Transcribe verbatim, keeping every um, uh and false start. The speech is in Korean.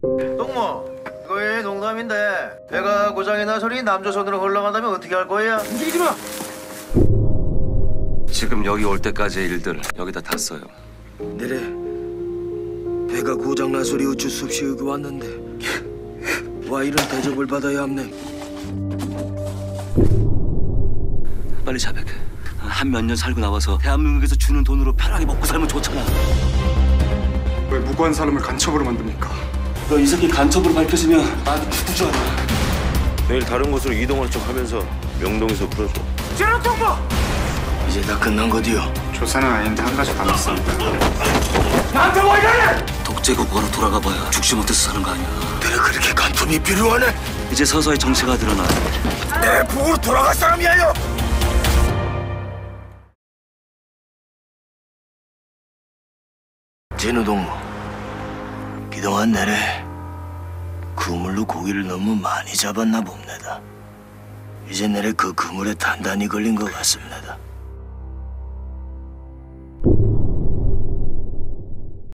동무, 이거 왜 농담인데 배가 고장이 나 소리 남조선으로 흘러간다면 어떻게 할 거야? 움직이지 마! 지금 여기 올 때까지의 일들 여기다 다 써요. 내래 배가 고장난 소리 어쩔 수 없이 여기 왔는데 와 이런 대접을 받아야 합네. 빨리 자백해. 한 몇 년 살고 나와서 대한민국에서 주는 돈으로 편하게 먹고 살면 좋잖아. 왜 무고한 사람을 간첩으로 만듭니까? 너 이 새끼 간첩으로 밝혀지면 나한테 죽을 줄 알아. 내일 다른 곳으로 이동할 척 하면서 명동에서 풀어줘. 제로 통보! 이제 다 끝난 거디요. 조사는 아닌데 한 가지 남았습니다. 나한테 뭐 이래! 독재국가로 돌아가봐야 죽지 못해서 사는 거 아니야. 내래 그렇게 간통이 필요하네. 이제 서서히 정체가 드러나. 내 북으로 돌아갈 사람이야요. 진우 동무, 그동안 내래 그물로 고기를 너무 많이 잡았나 봅니다. 이제 내래 그 그물에 단단히 걸린 것 같습니다.